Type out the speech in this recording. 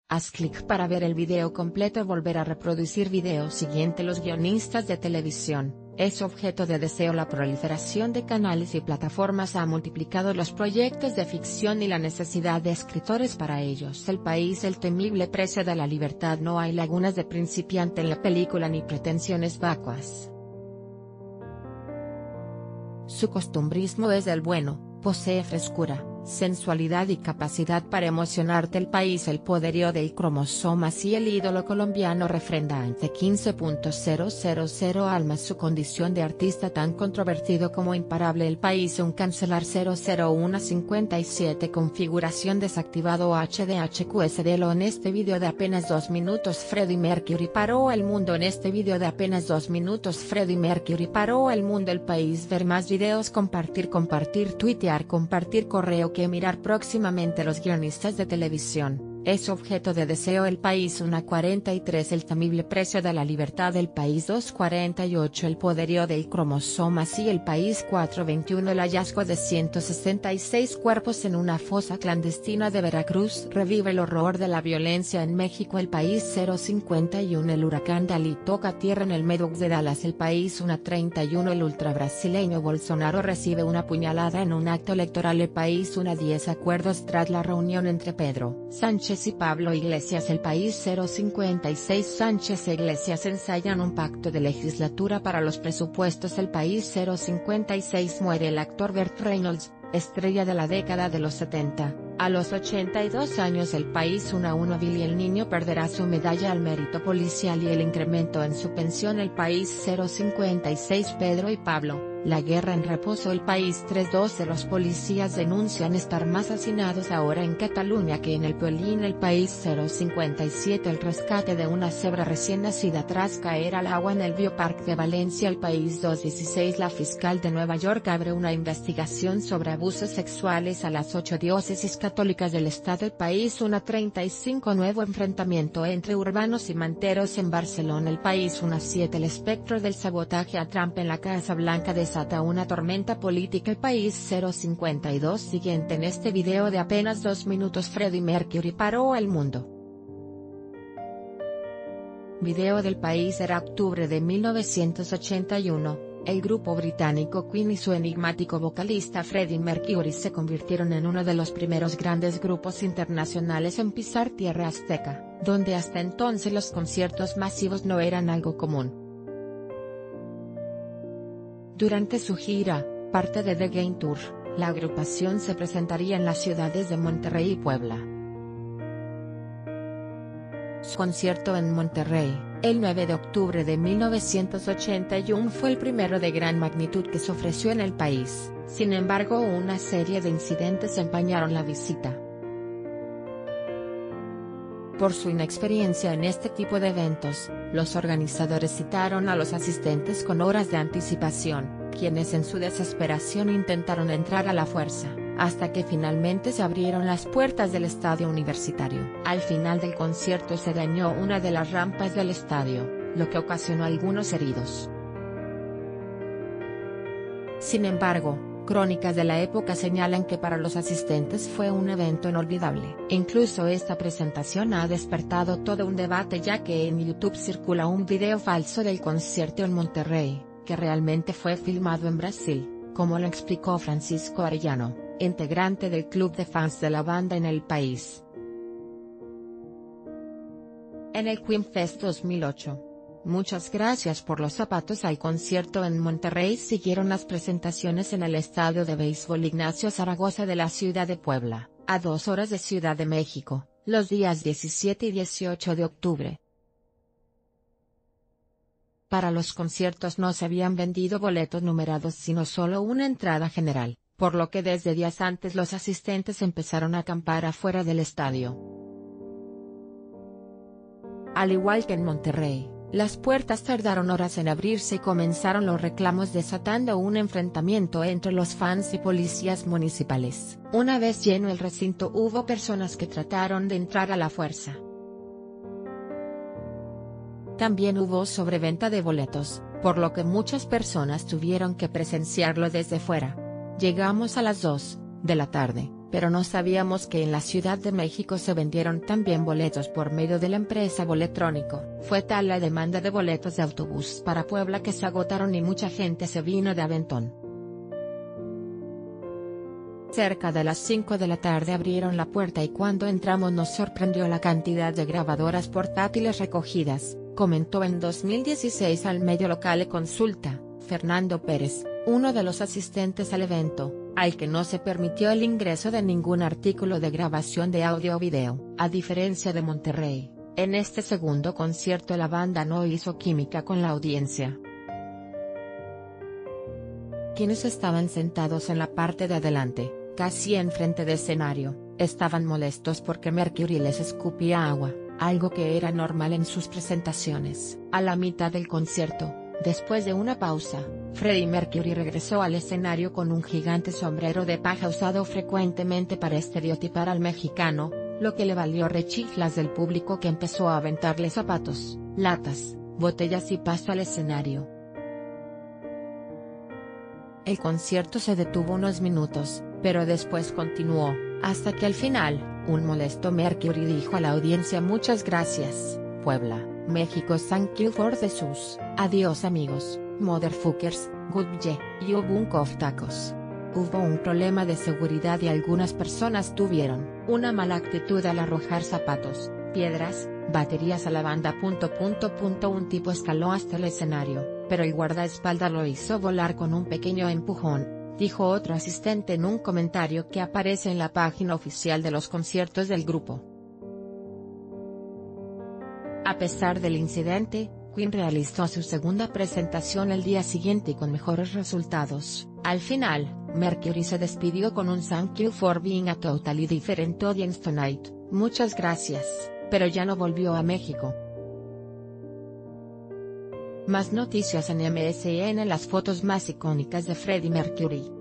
Haz clic para ver el video completo. Volver a reproducir video siguiente. Los guionistas de televisión, es objeto de deseo. La proliferación de canales y plataformas ha multiplicado los proyectos de ficción y la necesidad de escritores para ellos. El país, el temible precio de la libertad. No hay lagunas de principiante en la película ni pretensiones vacuas. Su costumbrismo es del bueno, posee frescura, sensualidad y capacidad para emocionarte. El país, el poderío de cromosomas y el ídolo colombiano refrenda ante 15.000 almas su condición de artista tan controvertido como imparable. El país, un cancelar 00157 configuración desactivado HDHQSDLO. En este video de apenas 2 minutos Freddie Mercury paró el mundo. En este video de apenas 2 minutos Freddie Mercury paró el mundo. El país, ver más videos, compartir, tuitear, compartir, correo que mirar próximamente. Los guionistas de televisión, es objeto de deseo. El país, 1.43 el temible precio de la libertad. El país, 2.48 el poderío de cromosomas y el país, 4.21 el hallazgo de 166 cuerpos en una fosa clandestina de Veracruz. Revive el horror de la violencia en México. El país, 0.51 el huracán Dalí toca tierra en el Medoc de Dallas. El país, 1.31 el ultrabrasileño Bolsonaro recibe una puñalada en un acto electoral. El país, 1.10 acuerdos tras la reunión entre Pedro Sánchez y Pablo Iglesias. El país, 0.56 Sánchez e Iglesias ensayan un pacto de legislatura para los presupuestos. El país, 0.56 muere el actor Burt Reynolds, estrella de la década de los 70, a los 82 años. El país, 1.1 Billy el niño perderá su medalla al mérito policial y el incremento en su pensión. El país, 0.56 Pedro y Pablo, la guerra en reposo. El país, 3.12 los policías denuncian estar más hacinados ahora en Cataluña que en el Piolín. El país, 0.57 el rescate de una cebra recién nacida tras caer al agua en el Biopark de Valencia. El país, 2.16 la fiscal de Nueva York abre una investigación sobre abusos sexuales a las 8 diócesis católicas del estado. El país, 1.35 nuevo enfrentamiento entre urbanos y manteros en Barcelona. El país, 1.7 el espectro del sabotaje a Trump en la Casa Blanca desata una tormenta política. El país, 0.52 siguiente. En este video de apenas 2 minutos Freddie Mercury paró el mundo. Video del país. Era octubre de 1981. El grupo británico Queen y su enigmático vocalista Freddie Mercury se convirtieron en uno de los primeros grandes grupos internacionales en pisar tierra azteca, donde hasta entonces los conciertos masivos no eran algo común. Durante su gira, parte de The Game Tour, la agrupación se presentaría en las ciudades de Monterrey y Puebla. Su concierto en Monterrey, el 9 de octubre de 1981 fue el primero de gran magnitud que se ofreció en el país. Sin embargo, una serie de incidentes empañaron la visita. Por su inexperiencia en este tipo de eventos, los organizadores citaron a los asistentes con horas de anticipación, quienes en su desesperación intentaron entrar a la fuerza, hasta que finalmente se abrieron las puertas del estadio universitario. Al final del concierto se dañó una de las rampas del estadio, lo que ocasionó algunos heridos. Sin embargo, crónicas de la época señalan que para los asistentes fue un evento inolvidable. Incluso esta presentación ha despertado todo un debate, ya que en YouTube circula un video falso del concierto en Monterrey, que realmente fue filmado en Brasil, como lo explicó Francisco Arellano, integrante del club de fans de la banda en el país. En el Queen Fest 2008. Muchas gracias por los zapatos. Al concierto en Monterrey siguieron las presentaciones en el estadio de béisbol Ignacio Zaragoza de la ciudad de Puebla, a 2 horas de Ciudad de México, los días 17 y 18 de octubre. Para los conciertos no se habían vendido boletos numerados sino solo una entrada general, por lo que desde días antes los asistentes empezaron a acampar afuera del estadio. Al igual que en Monterrey, las puertas tardaron horas en abrirse y comenzaron los reclamos, desatando un enfrentamiento entre los fans y policías municipales. Una vez lleno el recinto, hubo personas que trataron de entrar a la fuerza. También hubo sobreventa de boletos, por lo que muchas personas tuvieron que presenciarlo desde fuera. Llegamos a las 2 de la tarde, pero no sabíamos que en la Ciudad de México se vendieron también boletos por medio de la empresa Boletrónico. Fue tal la demanda de boletos de autobús para Puebla que se agotaron y mucha gente se vino de aventón. Cerca de las 5 de la tarde abrieron la puerta y cuando entramos nos sorprendió la cantidad de grabadoras portátiles recogidas, comentó en 2016 al medio local Consulta, Fernando Pérez, uno de los asistentes al evento, al que no se permitió el ingreso de ningún artículo de grabación de audio o video. A diferencia de Monterrey, en este segundo concierto la banda no hizo química con la audiencia. Quienes estaban sentados en la parte de adelante, casi enfrente del escenario, estaban molestos porque Mercury les escupía agua, algo que era normal en sus presentaciones. A la mitad del concierto, después de una pausa, Freddie Mercury regresó al escenario con un gigante sombrero de paja usado frecuentemente para estereotipar al mexicano, lo que le valió rechiflas del público que empezó a aventarle zapatos, latas, botellas y pasto al escenario. El concierto se detuvo unos minutos, pero después continuó, hasta que al final, un molesto Mercury dijo a la audiencia: "Muchas gracias, Puebla, México, thank you for the sus, adiós amigos, motherfuckers, goodbye", y hubo un cof tacos. Hubo un problema de seguridad y algunas personas tuvieron una mala actitud al arrojar zapatos, piedras, baterías a la banda. Un tipo escaló hasta el escenario, pero el guardaespaldas lo hizo volar con un pequeño empujón, dijo otro asistente en un comentario que aparece en la página oficial de los conciertos del grupo. A pesar del incidente, Queen realizó su segunda presentación el día siguiente con mejores resultados. Al final, Mercury se despidió con un "Thank you for being a totally different audience tonight", muchas gracias, pero ya no volvió a México. Más noticias en MSN. Las fotos más icónicas de Freddie Mercury.